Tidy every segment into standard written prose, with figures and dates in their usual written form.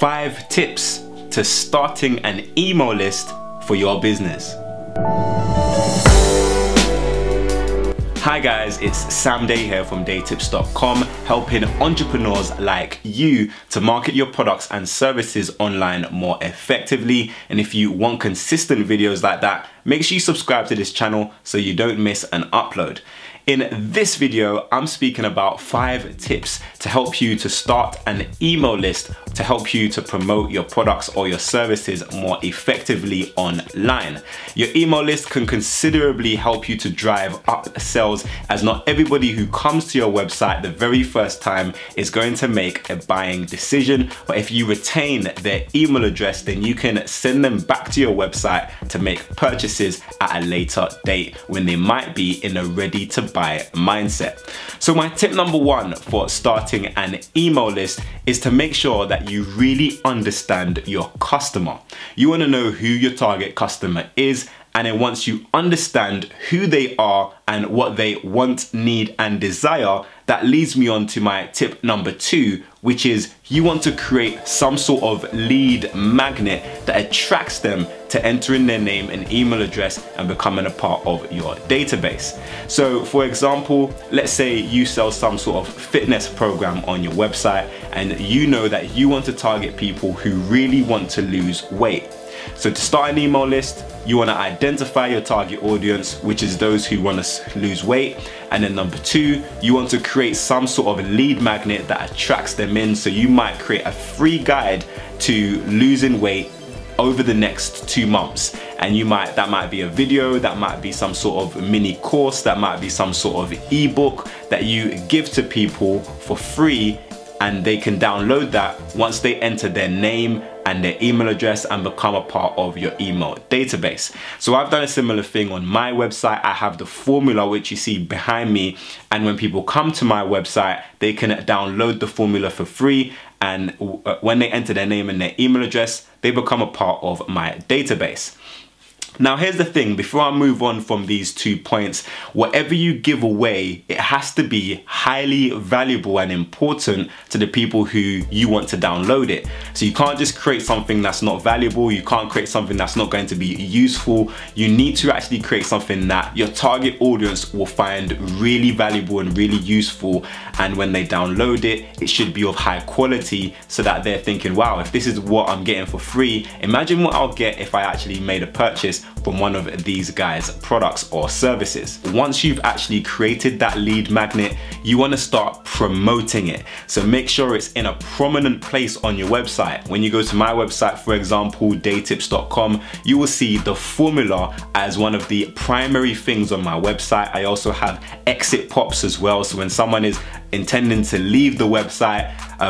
5 tips to starting an email list for your business. Hi guys, it's Sam Day here from DeyTips.com, helping entrepreneurs like you to market your products and services online more effectively. And if you want consistent videos like that, make sure you subscribe to this channel so you don't miss an upload. In this video, I'm speaking about 5 tips to help you to start an email list to help you to promote your products or your services more effectively online. Your email list can considerably help you to drive up sales, as not everybody who comes to your website the very first time is going to make a buying decision. But if you retain their email address, then you can send them back to your website to make purchases at a later date when they might be in a ready to buy mindset. So my tip number 1 for starting an email list is to make sure that you really understand your customer. You want to know who your target customer is, and then once you understand who they are and what they want, need and desire, that leads me on to my tip number 2, which is you want to create some sort of lead magnet that attracts them to entering their name and email address and becoming a part of your database. So for example, let's say you sell some sort of fitness program on your website and you know that you want to target people who really want to lose weight. So to start an email list, you want to identify your target audience, which is those who want to lose weight. And then number 2, you want to create some sort of lead magnet that attracts them in. So you might create a free guide to losing weight over the next 2 months. And that might be a video, that might be some sort of mini course, that might be some sort of ebook that you give to people for free, and they can download that once they enter their name and their email address and become a part of your email database. So I've done a similar thing on my website. I have the formula which you see behind me, and when people come to my website, they can download the formula for free, and when they enter their name and their email address, they become a part of my database. Now here's the thing, before I move on from these 2 points, whatever you give away, it has to be highly valuable and important to the people who you want to download it. So you can't just create something that's not valuable, you can't create something that's not going to be useful. You need to actually create something that your target audience will find really valuable and really useful, and when they download it, it should be of high quality so that they're thinking, wow, if this is what I'm getting for free, imagine what I'll get if I actually made a purchase from one of these guys' products or services. Once you've actually created that lead magnet, you want to start promoting it. So make sure it's in a prominent place on your website. When you go to my website, for example, DeyTips.com, you will see the formula as one of the primary things on my website. I also have exit pops as well. So when someone is intending to leave the website,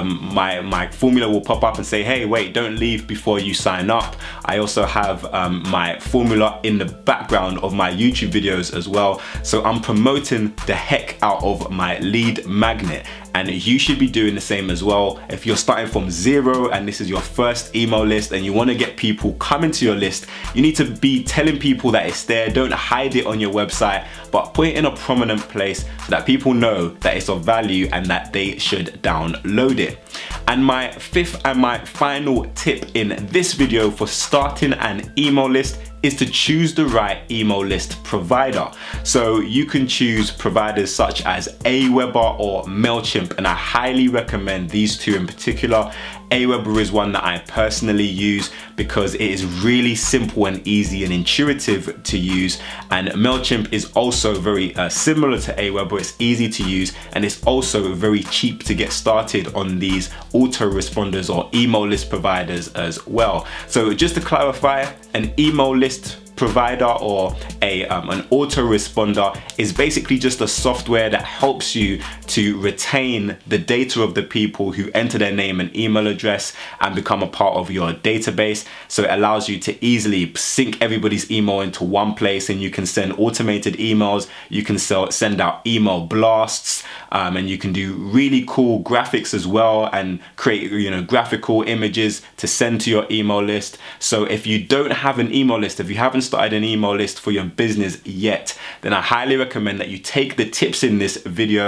my formula will pop up and say, hey, wait, don't leave before you sign up. I also have my formula in the background of my YouTube videos as well. So I'm promoting the heck out of my lead magnet, and you should be doing the same as well. If you're starting from 0 and this is your first email list and you want to get people coming to your list, you need to be telling people that it's there. Don't hide it on your website, but put it in a prominent place so that people know that it's of value and that they should download it. And my 5th and my final tip in this video for starting an email list is to choose the right email list provider. So you can choose providers such as Aweber or MailChimp, and I highly recommend these 2 in particular. Aweber is one that I personally use because it is really simple and easy and intuitive to use, and MailChimp is also very similar to Aweber. It's easy to use and it's also very cheap to get started on these autoresponders or email list providers as well. So just to clarify, an email list provider or an autoresponder is basically just a software that helps you to retain the data of the people who enter their name and email address and become a part of your database. So it allows you to easily sync everybody's email into one place, and you can send automated emails, you can send out email blasts, and you can do really cool graphics as well and create graphical images to send to your email list. So if you don't have an email list, if you haven't started an email list for your business yet, then I highly recommend that you take the tips in this video,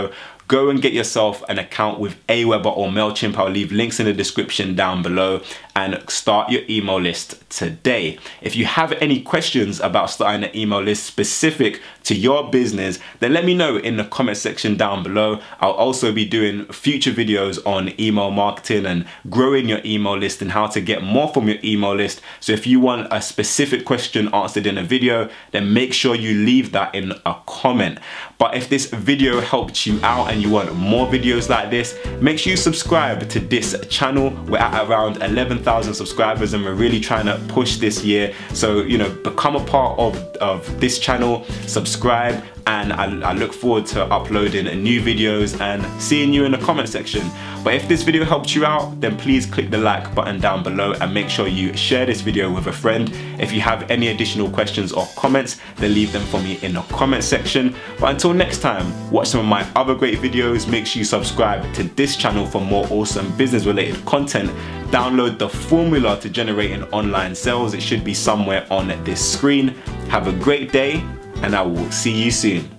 go and get yourself an account with Aweber or MailChimp. I'll leave links in the description down below, and start your email list today. If you have any questions about starting an email list specific to your business, then let me know in the comment section down below. I'll also be doing future videos on email marketing and growing your email list and how to get more from your email list. So if you want a specific question answered in a video, then make sure you leave that in a comment. But if this video helped you out and you want more videos like this, make sure you subscribe to this channel. We're at around 11,000 subscribers and we're really trying to push this year. So, you know, become a part of this channel, subscribe, and I look forward to uploading new videos and seeing you in the comment section. But if this video helped you out, then please click the like button down below and make sure you share this video with a friend. If you have any additional questions or comments, then leave them for me in the comment section. But until next time, watch some of my other great videos. Make sure you subscribe to this channel for more awesome business related content. Download the formula to generating online sales. It should be somewhere on this screen. Have a great day, and I will see you soon.